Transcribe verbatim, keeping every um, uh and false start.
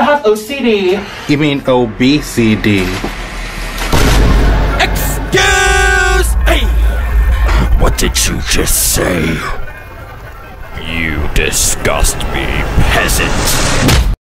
have O C D. You mean O B C D? Excuse me! What did you just say? You disgust me, peasant.